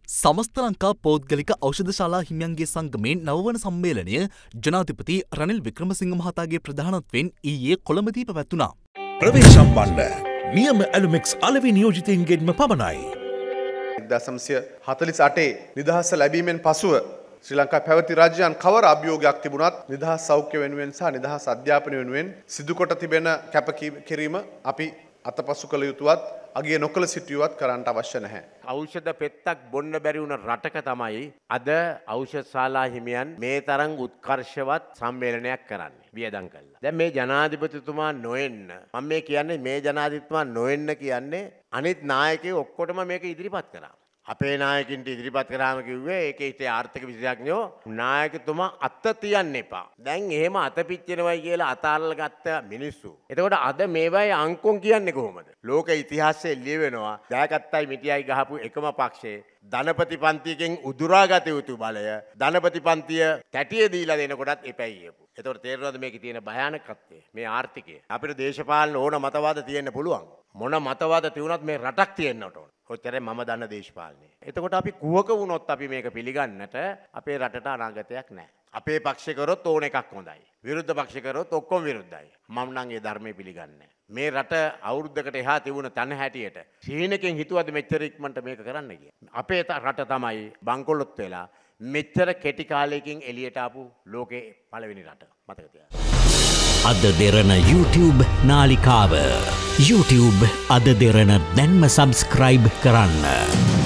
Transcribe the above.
සමස්ත ලංකා පෞද්ගලික ඖෂධශාලා හිමියන්ගේ සංගමයෙන් නවවන සම්මේලනය ජනාධිපති රනිල් වික්‍රමසිංහ මහතාගේ ප්‍රධානත්වයෙන් ඊයේ කොළඹදී පැවැත්වුණා. ප්‍රවේශම්බන්න නියම ඇලුමික්ස් අලෙවි නියෝජිතයින්ගෙන්ම පමණයි. 1948 නිදහස ලැබීමෙන් පසුව ශ්‍රී ලංකා පැවති රාජ්‍යයන් කවර අභියෝගයක් තිබුණත් නිදහස් සෞඛ්‍ය වෙනුවෙන් සහ නිදහස් අධ්‍යාපනය වෙනුවෙන් සිදු කොට තිබෙන කැපකිරීම අපි අතපසු කළ යුතුවත් අගය නොකළ සිටියුවත් කරන්නට අවශ්‍ය නැහැ. ඖෂධ පෙත්තක් බොන්න බැරි වුණ රටක තමයි අද ඖෂධශාලා හිමියන් මේ තරම් උත්කර්ෂවත් සම්මේලනයක් කරන්නේ වියදම් කළා. දැන් මේ ජනාධිපතිතුමා නොඑන්න මම මේ කියන්නේ මේ ජනාධිපතිතුමා නොඑන්න කියන්නේ අනිත් නායකයෝ ඔක්කොටම මේක ඉදිරිපත් කරා. අපේ නායකින්ට ඉදිරිපත් කරාම කිව්වේ ඒකේ හිතේ ආර්ථික විශේෂඥයෝ නායකතුමා අත තියන්න එපා. දැන් එහෙම අත පිච්චෙනවයි කියලා අතාරලා ගත්ත මිනිස්සු. එතකොට අද මේවයි අංකොන් කියන්නේ කොහොමද? ලෝක ඉතිහාසයේ ලියවෙනවා දයාකත්තයි මිටියයි ගහපු එකම පක්ෂයේ ධනපති පන්තියකින් උදුරාගත යුතු බලය ධනපති පන්තිය කැටිය දීලා දෙනකොටත් එපැයි කියපු. එතකොට තේරෙනවද මේකේ තියෙන භයානකත්වය? මේ ආර්ථිකය. අපිට දේශපාලන ඕන මතවාද තියෙන්න පුළුවන්. මොන මතවාද තියුණත් මේ රටක් තියෙන්නට ඕන. කොච්චරයි මම දන්න දේශපාලනය. එතකොට අපි කුහක වුණොත් අපි මේක පිළිගන්නට අපේ රටට අනාගතයක් නැහැ. අපේ පක්ෂ කරොත් ඕන එකක් හොඳයි. විරුද්ධ පක්ෂ කරොත් ඔක්කොම විරුද්ධයි. මම නම් ඒ ධර්මයේ පිළිගන්නේ මේ රට අවුරුද්දකට එහා තිබුණ තන හැටියට සීනකින් හිතුවද මෙච්චර ඉක්මනට මේක කරන්න කියලා. අපේ රට තමයි බංකොලොත් වෙලා මෙච්චර කෙටි කාලයකින් එළියට ආපු ලෝකේ පළවෙනි රට. මතක තියාගන්න. අද දෙරණ YouTube නාලිකාව YouTube අද දෙරණ දැන්ම සබස්ක්‍රයිබ් කරන්න.